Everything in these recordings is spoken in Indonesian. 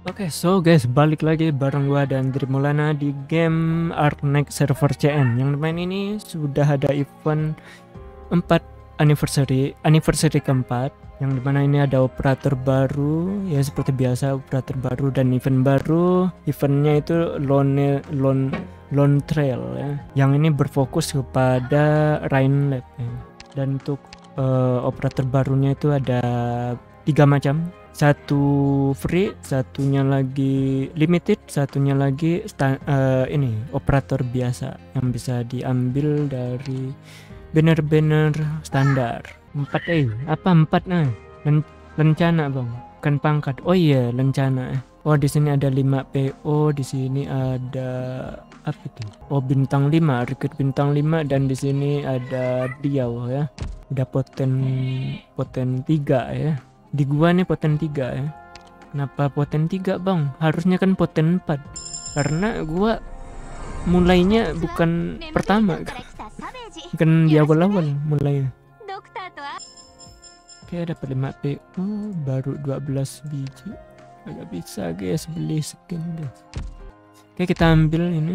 Oke, so guys, balik lagi bareng gua dan Drimulana di game Arknight server CN. Yang main ini sudah ada event 4 anniversary keempat, yang dimana ini ada operator baru, ya seperti biasa operator baru dan event baru. Eventnya itu Lone Trail ya. Yang ini berfokus kepada Rain Lab ya. Dan untuk operator barunya itu ada 3 macam. Satu free, satunya lagi limited, satunya lagi ini operator biasa yang bisa diambil dari banner-banner standar. 4 apa 4 lencana bang, kan pangkat. Oh iya, lencana. Oh, di sini ada 5 PO, di sini ada apa itu? Oh, bintang 5, recruit bintang 5, dan di sini ada beliau ya. Udah poten 3 ya. Di gua nih poten 3 ya. Kenapa poten 3 bang? Harusnya kan poten 4. Karena gua mulainya bukan pertama. Kan di awal-awal mulainya. Oke, dapat 5 PO, baru 12 biji. Agak bisa guys beli skin guys. Oke, kita ambil ini.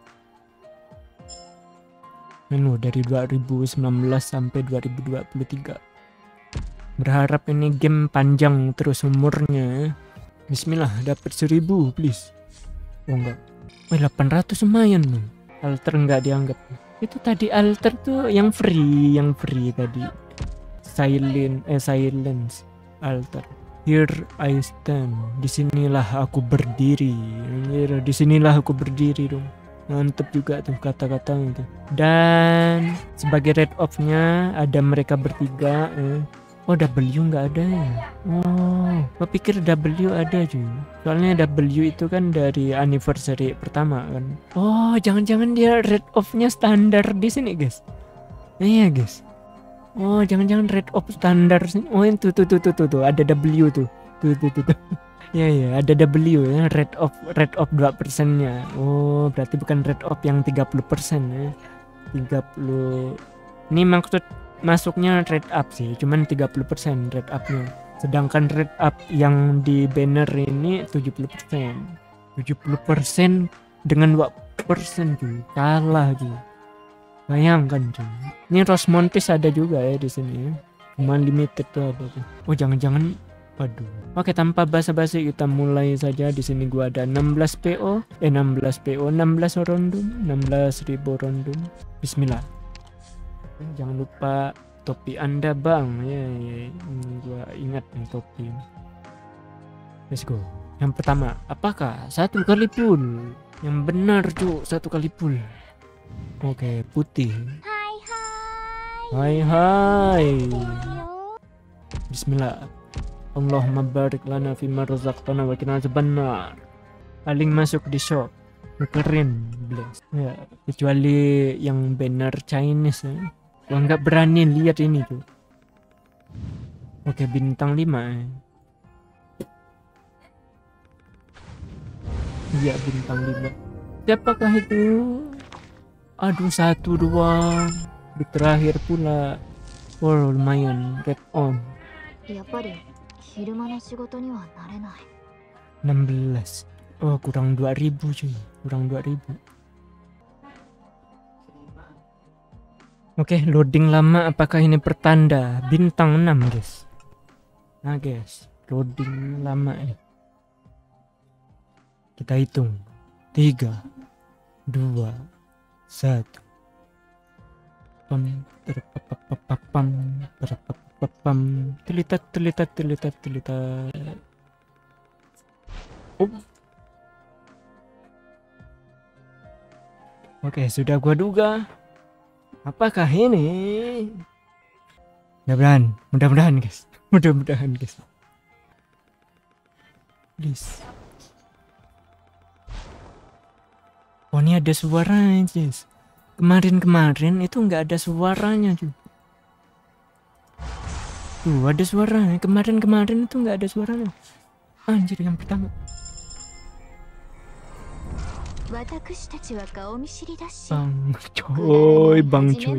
Menu dari 2019 sampai 2023. Berharap ini game panjang terus umurnya. Bismillah, dapat 1000 please. Oh enggak. 800 lumayan loh. Alter enggak dianggap. Itu tadi alter tuh yang free tadi. Silence alter. Here I stand. Disinilah aku berdiri. Disinilah aku berdiri dong. Mantep juga tuh kata-kata itu. Dan sebagai red off-nya ada mereka bertiga. Oh, W nggak ada ya? Oh, gue pikir W ada cuy. Soalnya W itu kan dari anniversary pertama kan. Oh, jangan-jangan dia red off-nya standar di sini guys. Iya guys. Oh, jangan-jangan red off standar sini. Oh, itu tuh ada W tuh. Tuh. Ya, ada W ya, red off 2%-nya. Oh, berarti bukan red off yang 30% ya. 30. Ini maksud masuknya red up sih, cuman 30% red upnya. Sedangkan red up yang di banner ini 70%. 70% dengan 2% cuy. Kalah cuy. Bayangkan cuy. Ini Rosmontis ada juga ya di sini ya. Cuma limited tuh ada tuh. Oh, jangan-jangan aduh. Oke, tanpa basa-basi kita mulai saja. Di sini gua ada 16 PO, 16 PO, 16 rondum, 16.000 rondum. Bismillah. Jangan lupa topi Anda bang. Ya, gua ingat nih topi. Let's go. Yang pertama, apakah 1 kali pull? Yang benar cu, 1 kali pull. Oke, putih. Hai. Bismillah. Allahumma barik lana fima razaqtana wa qina adzabannar. Paling masuk di shop. Keren, bless. Ya, kecuali yang banner Chinese ya. Gua nggak berani lihat ini tuh. Oke, bintang 5 ya. Iya, bintang 5. Siapakah itu? Aduh, 1 doang. Di terakhir pula. Oh, lumayan. Red on. 16. Oh, kurang 2000 cuy. Kurang 2000. Oke, loading lama. Apakah ini pertanda bintang 6 guys? Nah guys, loading lama ya. Kita hitung. 3 2 1. Telitat. Oh. Oke, sudah gua duga. Apakah ini? Mudah-mudahan guys. Please. Oh, ini ada suaranya guys. Kemarin itu nggak ada suaranya cuy. Tuh, ada suaranya. Kemarin itu nggak ada suaranya. Anjir, yang pertama. Bang coy.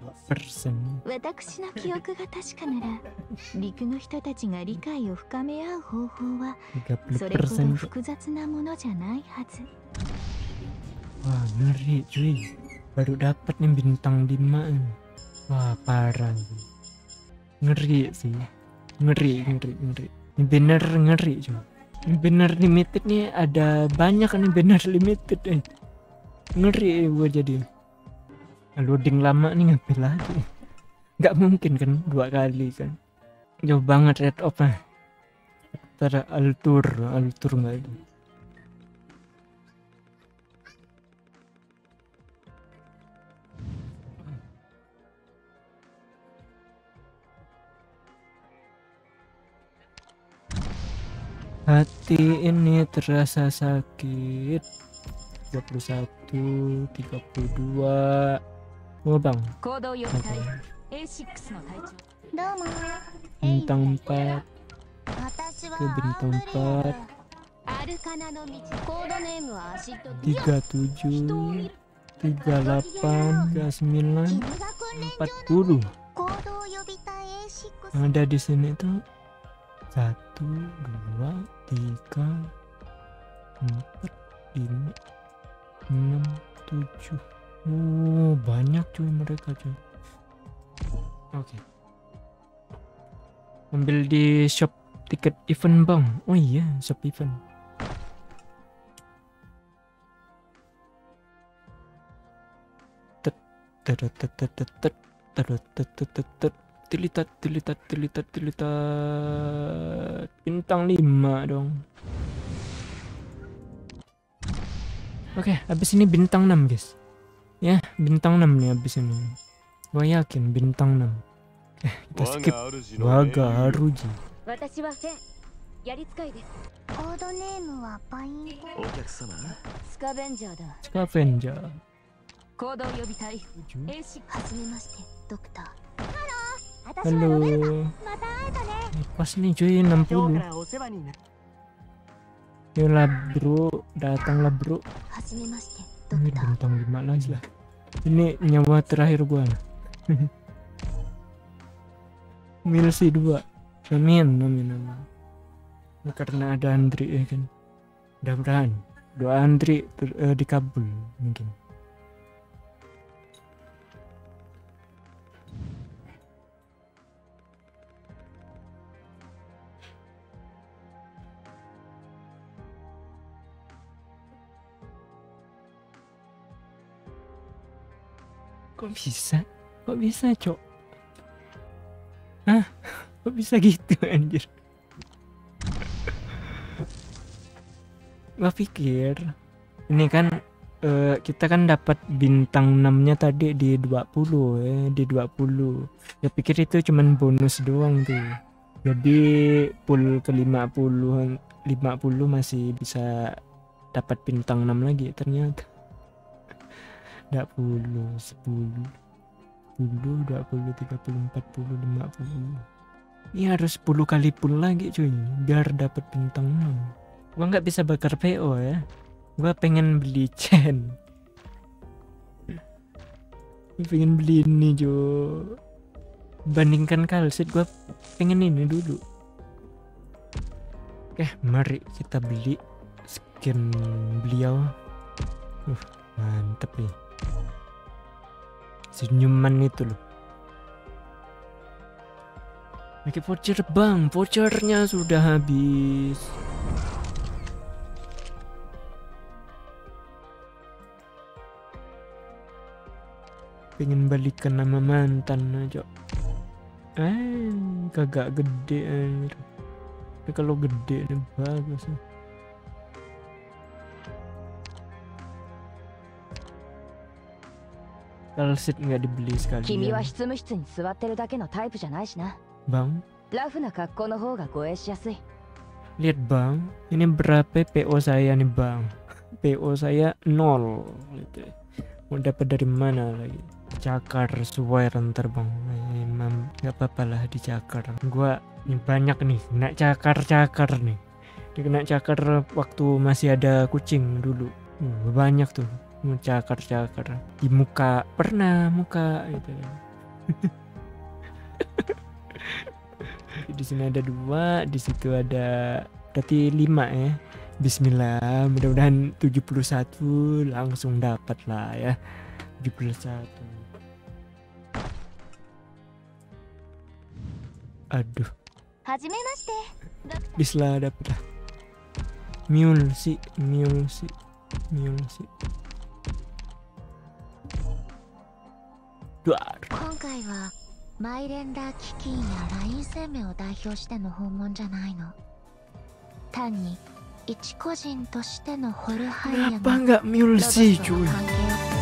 2%. 私の記憶が確かなら、陸の人たちが理解を深め合う方法はそれほど 30%. 複雑なものじゃないはず。 Wah, ngeri cuy. Baru dapat nih bintang 5 nih. Wah, parah sih. Ngeri sih. Ngeri. Ini banner ngeri cuy. Ini banner limited nih, ada banyak nih banner limited nih. Ngeri gua jadi. Loading lama nih ngambil lagi. Nggak mungkin kan 2 kali kan. Jauh banget red off lah. Antara altur nggak ada. Hati ini terasa sakit. 31, 32. Oh bang, 行動予備隊 A6 の隊長。どうも。 bintang 4. 私は Ke bintang 4. アルカナの道。コードネームはアシッド。 37, 38, 39, 40. 行動予備隊 A6。 Ada di sini tuh 1, 2, 3, 4, 5, 6, 7. Oh, banyak cuy mereka cuy. Oke. Ambil di shop tiket event bang. Oh iya, shop event. Tilitat. Bintang 5 dong. Oke, habis ini bintang 6 guys. Ya, bintang 6 nih habis ini. Gua yakin bintang 6. Kita skip. Waga Haruji. 私はフェン。やり使いです。コードネームはパインコ。 お客様。 スカベンジャーだ。 Scavenger. 行動予備隊 7. A6。はじめまして、ドクター。 Halo. Pas nih cuy 60. お世話になる。 Yolah bro, datanglah bro. はじめまして、ド Ini クター。 bintang 5 lagi lah. Ini nyawa terakhir gua. Milsi 2. Amin. Karena ada Andri ya kan. Mudah-mudahan doa Andri dikabul mungkin. Kok bisa cok? Hah? Kok bisa gitu anjir? Gua pikir ini kan kita kan dapat bintang 6-nya tadi di 20 di 20. Ya pikir itu cuman bonus doang tuh. Jadi full ke 50 masih bisa dapat bintang 6 lagi ternyata. 20, 10, 20, 30, 40, 50. Ini harus 10 kali full lagi cuy biar dapat bintang 6. Gua nggak bisa bakar PO ya. Gua pengen beli chain. Pengen beli ini Jo. Bandingkan kalsit gua pengen ini dulu. Oke, mari kita beli skin beliau. Mantep nih. Senyuman itu loh. Pakai voucher bang, vouchernya sudah habis. Pengen balikan nama mantan aja. Kagak gede anjir. Tapi kalau gede nih bagus. Kalsit nggak dibeli sekali. 君は執務室に座ってるだけのタイプじゃないしな。 Bang, ラフな格好の方が護衛しやすい。 lihat bang, ini berapa PO saya nih bang? PO saya 0 gitu. Mau dapat dari mana lagi? Cakar swear ntar bang. Emang nggak apa-apa lah dicakar. Gua ini banyak nih, kena cakar nih. Dia kena cakar waktu masih ada kucing dulu. Banyak tuh. Cakar di muka, pernah muka gitu. Di sini ada 2, di situ ada berarti 5 ya. Bismillah, mudah-mudahan 71 langsung dapat lah ya. 71. Aduh, はじめまして。 Bismillah dapat lah. Mule sih. 今回はマイレンダー基金やライン生命を代表しての訪問じゃないの。単に一個人としてのホルハイヤの Kenapa nggak Mule sih ロドスと cuy? の関係を